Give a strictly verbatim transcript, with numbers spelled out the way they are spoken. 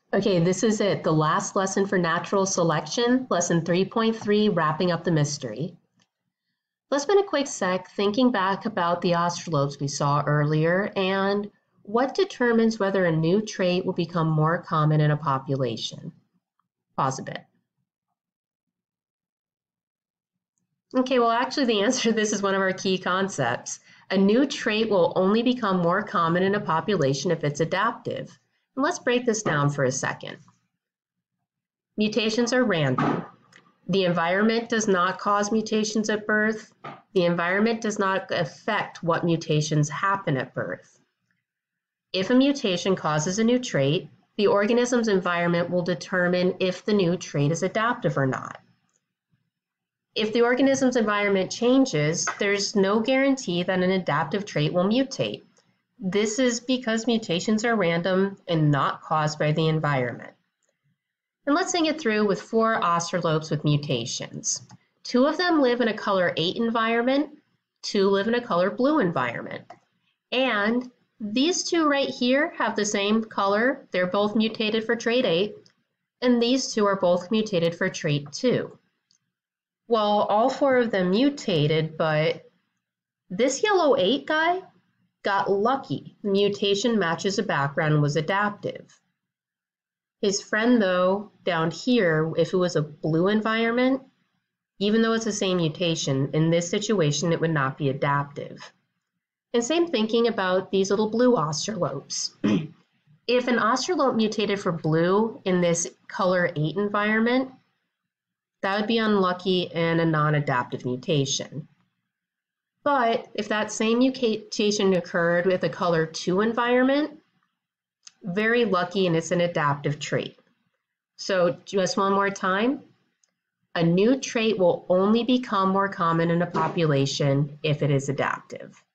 Okay, this is it, the last lesson for natural selection, lesson three point three, wrapping up the mystery. Let's spend a quick sec thinking back about the australopes we saw earlier and what determines whether a new trait will become more common in a population. Pause a bit. Okay, well, actually, the answer to this is one of our key concepts. A new trait will only become more common in a population if it's adaptive. And let's break this down for a second. Mutations are random. The environment does not cause mutations at birth. The environment does not affect what mutations happen at birth. If a mutation causes a new trait, the organism's environment will determine if the new trait is adaptive or not. If the organism's environment changes, there's no guarantee that an adaptive trait will mutate. This is because mutations are random and not caused by the environment. And let's think it through with four australopes with mutations. Two of them live in a color eight environment, two live in a color blue environment. And these two right here have the same color. They're both mutated for trait eight, and these two are both mutated for trait two. Well, all four of them mutated, but this yellow eight guy got lucky. The mutation matches a background and was adaptive. His friend, though, down here, if it was a blue environment, even though it's the same mutation, in this situation, it would not be adaptive. And same thinking about these little blue australopes. If an australope mutated for blue in this color eight environment, that would be unlucky and a non-adaptive mutation. But if that same mutation occurred with a color two environment, very lucky and it's an adaptive trait. So just one more time, a new trait will only become more common in a population if it is adaptive.